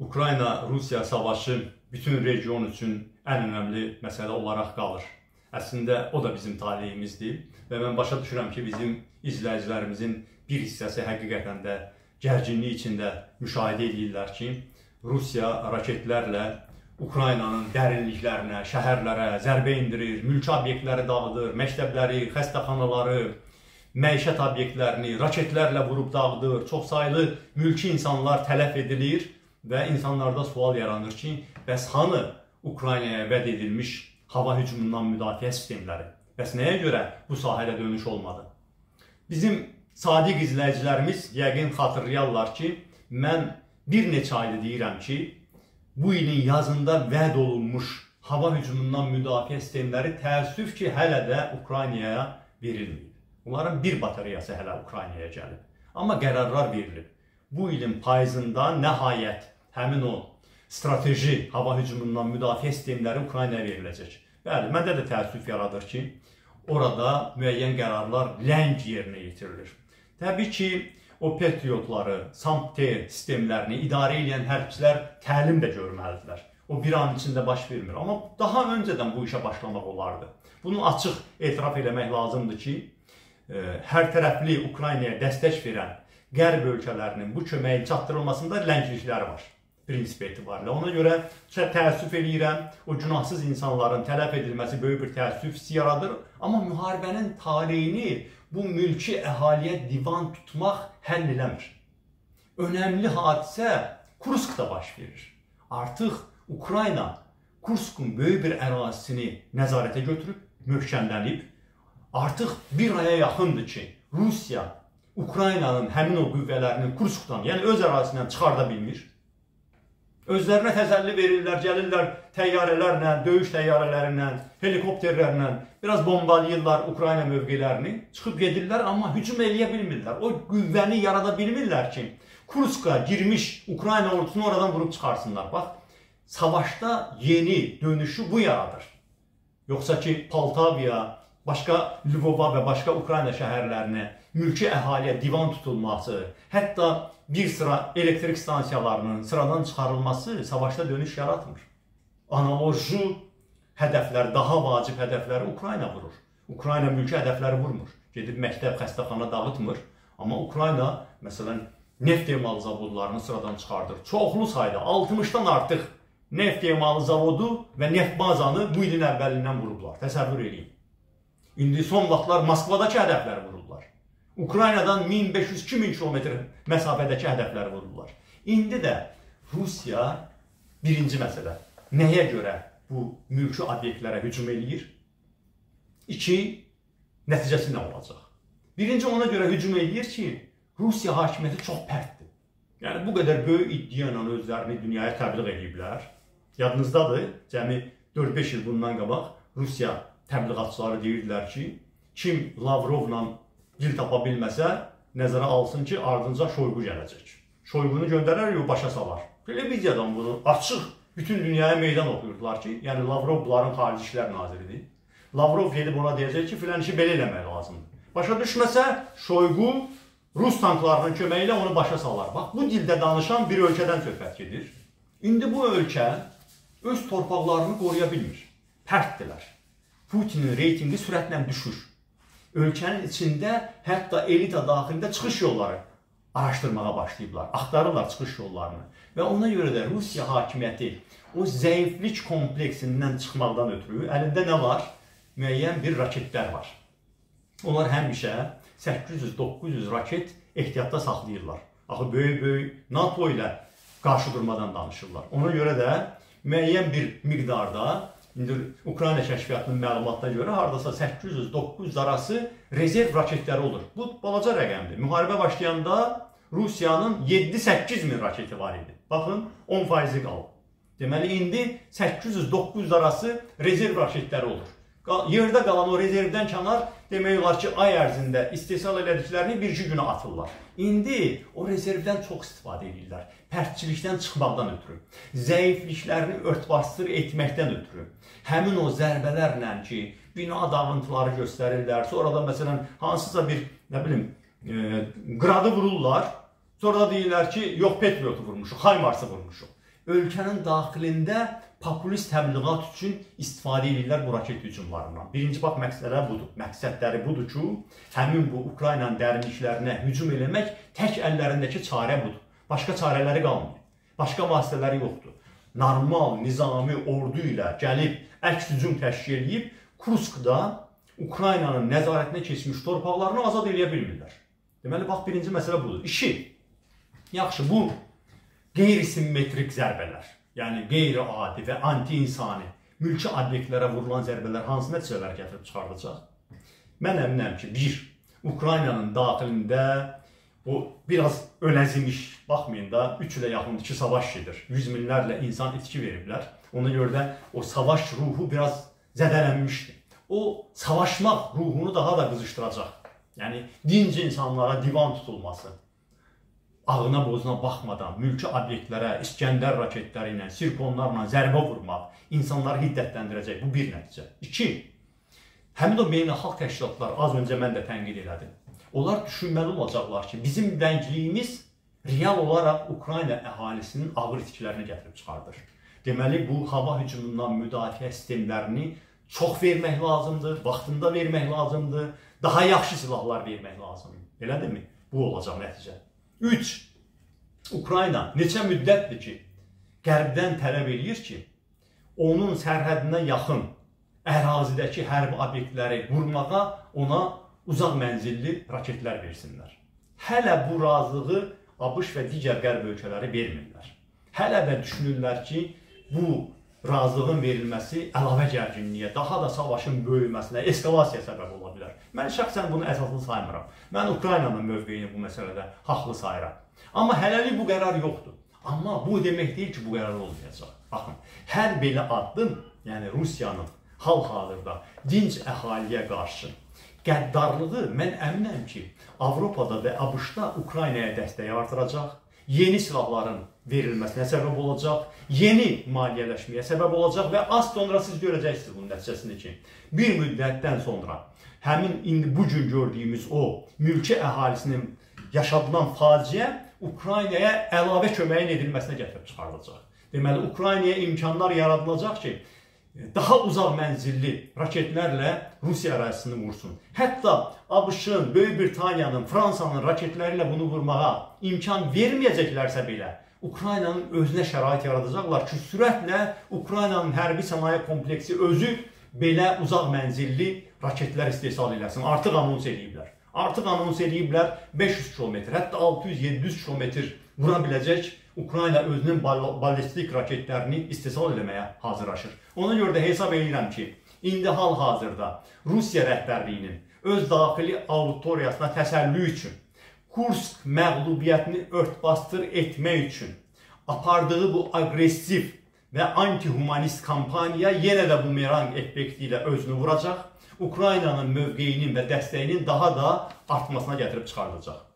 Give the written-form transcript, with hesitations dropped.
Ukrayna-Rusiya savaşı bütün region üçün ən önəmli məsələ olaraq qalır. Əslində o da bizim taleyimizdir və mən başa düşürəm ki, bizim izləyicilərimizin bir hissəsi həqiqətən də gərginlik içində müşahidə edirlər ki, Rusiya raketlərlə Ukraynanın dərinliklərinə, şəhərlərə zərbə indirir, mülki obyektləri dağıdır, məktəbləri, xəstəxanaları, məişət obyektlərini raketlərlə vurub dağıdır, çox saylı mülki insanlar tələf edilir və insanlarda sual yaranır ki, bəs hanı Ukraynaya vəd edilmiş hava hücumundan müdafiə sistemləri? Bəs nəyə görə bu sahədə dönüş olmadı? Bizim sadiq izləyicilərimiz yəqin xatırlayarlar ki, mən bir neçə ayda deyirəm ki, bu ilin yazında vəd olunmuş hava hücumundan müdafiə sistemləri təəssüf ki, hələ də Ukraynaya verilməyib. Bunların bir batareyası hələ Ukraynaya gəlib. Amma qərarlar verilib. Bu ilin payızında nəhayət həmin o strateji hava hücumundan müdafiə sistemləri Ukraynaya veriləcək. Bəli, məndə də təəssüf yaradır ki, orada müəyyən qərarlar ləng yerinə yetirilir. Təbii ki, o Patriotları, SAMP-T sistemlərini idarə edən hərbçilər təlim də görməlidirlər. O bir an içində baş vermir. Amma daha öncədən bu işə başlamaq olardı. Bunu açıq etiraf eləmək lazımdır ki, hər tərəfli Ukraynaya dəstək verən qərb ölkələrinin bu köməyin çatdırılmasında lənglikləri var. Prinsip etibarilə. Ona görə təəssüf eləyirəm, o günahsız insanların tələf edilməsi böyük bir təəssüf hissi yaradır. Amma müharibənin taleyini bu mülki əhaliyə divan tutmaq həll eləmir. Önəmli hadisə Kurskda baş verir. Artıq Ukrayna Kurskun böyük bir ərazisini nəzarətə götürüb, möhkəmlənib. Artıq bir aya yaxındır ki, Rusiya Ukraynanın həmin o qüvvələrini Kurskdan, yəni öz ərazisindən çıxarda bilmir. Özlərinə təsəlli verirlər, gəlirlər təyyarələrlə, döyüş təyyarələrlə, helikopterlərlə, biraz bombalayırlar Ukrayna mövqelərini, çıxıb gedirlər, amma hücum eləyə bilmirlər. O qüvvəni yarada bilmirlər ki, Kurska girmiş Ukrayna ordusunu oradan vurub çıxarsınlar. Bax, savaşda yeni dönüşü bu yaradır. Yoxsa ki, Poltaviya, başqa Lvova və başqa Ukrayna şəhərlərinə, mülki əhaliyə divan tutulması, hətta bir sıra elektrik stansiyalarının sıradan çıxarılması savaşda dönüş yaratmır. Analoji hədəflər, daha vacib hədəfləri Ukrayna vurur. Ukrayna mülki hədəfləri vurmur. Gedib məktəb, xəstəxana dağıtmır. Amma Ukrayna, məsələn, neft emalı zavodlarını sıradan çıxardır. Çoxlu sayda, 60-dan artıq neft emalı zavodu və neft bazanı bu ilin əvvəlindən vurublar. Təsəvvür edin. İndi son vaxtlar Moskvadakı hədəfləri vururlar. Ukraynadan 1500-2000 kilometr məsafədəki hədəfləri vururlar. İndi də Rusiya birinci məsələ. Nəyə görə bu mülki obyektlərə hücum eləyir? İki, nəticəsi nə olacaq? Birinci, ona görə hücum eləyir ki, Rusiya hakimiyyəti çox pərtdir. Yəni, bu qədər böyük iddia ilə özlərini dünyaya təbliğ ediblər. Yadınızdadır, cəmi 4-5 il bundan qabaq Rusiya təbliğatçıları deyirdilər ki, kim Lavrovla dil tapa bilməsə, nəzərə alsın ki, ardınca Şoygu gələcək. Şoygunu göndərər, başa salar. Televiziyadan bunu açıq bütün dünyaya meydan oxuyurdular ki, yəni Lavrov bunların xarici işlər naziridir. Lavrov gedib ona deyəcək ki, filan işi belə eləmək lazımdır. Başa düşməsə, Şoygu Rus tanklarının köməyi ilə onu başa salar. Bax, bu dildə danışan bir ölkədən söhbət gedir. İndi bu ölkə öz torpaqlarını qoruya bilmir. Pərtdirlər. Putinin reytingi sürətlə düşür. Ölkənin içində hətta elita daxilində çıxış yolları araşdırmağa başlayıblar, axtarırlar çıxış yollarını. Və ona görə də Rusiya hakimiyyəti o zəiflik kompleksindən çıxmaqdan ötürü əlində nə var? Müəyyən bir raketlər var. Onlar həmişə 800-900 raket ehtiyatda saxlayırlar. Axı böyük NATO ilə qarşı durmadan danışırlar. Ona görə də müəyyən bir miqdarda İndi Ukrayna kəşfiyyatının məlumatına görə haradasa 800-900 arası rezerv raketləri olur. Bu balaca rəqəmdir. Müharibə başlayanda Rusiyanın 7-8 min raketi var idi. Baxın, 10% qalıb. Deməli, indi 800-900 arası rezerv raketləri olur. Yerdə qalan o rezervdən kənar demək olar ki, ay ərzində istehsal elədiklərini bir-iki günə atırlar. İndi o rezervdən çox istifadə edirlər. Pərtçilikdən çıxmaqdan ötürü, zəifliklərini ört-basdır etməkdən ötürü, həmin o zərbələrlə ki, bina dağıntıları göstərirlər, sonra da məsələn, hansısa bir, nə bilim, qradı vururlar, sonra da deyirlər ki, yox, Patriot'u vurmuşuq, Haymars'ı vurmuşuq. ölkənin daxilində populist təbliğat üçün istifadə edirlər bu raket hücumlarından. Birinci bax məqsədləri budur. Məqsədləri budur ki, həmin bu Ukraynanın dərinliklərinə hücum eləmək tək əllərindəki çarə budur. Başqa çarələri qalmır. Başqa vasitələri yoxdur. Normal, nizami ordu ilə gəlib əks hücum təşkil edib Kurskda Ukraynanın nəzarətinə keçmiş torpaqlarını azad edə bilmirlər. Deməli, bax, birinci məsələ budur. İki, yaxşı, bu qeyri-simmetrik zərbələr, yəni qeyri-adi və anti-insani mülki obyektlərə vurulan zərbələr hansı nəticələr gətirib çıxardacaq? Mən əminəm ki, bir, Ukraynanın daxilində o biraz öləzimiş, baxmayın da, 3 ilə yaxındır ki, savaş gedir. 100 minlərlə insan itki veriblər. Ona görə də o savaş ruhu biraz zədələnmişdir. O, savaşmaq ruhunu daha da qızışdıracaq. Yəni, dinc insanlara divan tutulması, ağına bozuna baxmadan mülki obyektlərə, İskəndər raketləri ilə, sirponlarla zərbə vurmaq insanları hiddətləndirəcək. Bu bir nəticə. İki, həmin o beynəlxalq təşkilatlar, az öncə mən də tənqid elədim. Onlar düşünməli olacaqlar ki, bizim ləngliyimiz real olaraq Ukrayna əhalisinin ağır itkilərini gətirib çıxardır. Deməli, bu hava hücumundan müdafiə sistemlərini çox vermək lazımdır, vaxtında vermək lazımdır, daha yaxşı silahlar vermək lazımdır. Elədirmi? Bu olacaq nəticə. 3. Ukrayna neçə müddətdir ki, qərbdən tələb edir ki, onun sərhədinə yaxın ərazidəki hərbi obyektləri vurmağa ona uzaq mənzilli raketlər versinlər. Hələ bu razılığı ABŞ və digər qərb ölkələri vermirlər. Hələ də düşünürlər ki, bu razılığın verilməsi əlavə gərginliyə, daha da savaşın böyüməsinə, eskalasiyaya səbəb ola bilər. Mən şəxsən bunu əsaslı saymıram. Mən Ukraynanın mövqeyini bu məsələdə haqlı sayıram. Amma hələlik bu qərar yoxdur. Amma bu demək deyil ki, bu qərar olmayacaq. Baxın, hər belə addım, yəni Rusiyanın hal-hazırda dinc əhaliyə qarşı qəddarlığı mən əminəm ki, Avropada və ABŞ-da Ukraynaya dəstəyi artıracaq, yeni silahların verilməsinə səbəb olacaq, yeni maliyyələşməyə səbəb olacaq və az sonra siz görəcəksiniz bunun nəticəsini ki, bir müddətdən sonra həmin indi bugün gördüyümüz o mülki əhalisinin yaşadılan faciə Ukraynaya əlavə köməyin edilməsinə gətirib çıxardacaq. Deməli, Ukraynaya imkanlar yaradılacaq ki, daha uzaq mənzilli raketlərlə Rusiya ərazisini vursun. Hətta ABŞ-ın, Böyük Britaniyanın, Fransanın raketləri ilə bunu vurmağa imkan verməyəcəklərsə belə, Ukraynanın özünə şərait yaradacaqlar ki, sürətlə Ukraynanın hərbi sənaye kompleksi özü belə uzaq mənzilli raketlər istehsal eləsin. Artıq anons ediblər. Artıq anons ediblər 500 kilometr, hətta 600-700 kilometr vura biləcək Ukrayna özünün ballistik raketlərini istehsal eləməyə hazırlaşır. Ona görə də hesab edirəm ki, indi hal-hazırda Rusiya rəhbərliyinin öz daxili auditoriyasına təsəlli üçün, Kursk məğlubiyyətini ört-bastır etmək üçün apardığı bu aqressiv və anti-humanist kampaniya yenə də bumerang effekti ilə özünü vuracaq, Ukraynanın mövqeyinin və dəstəyinin daha da artmasına gətirib çıxardacaq.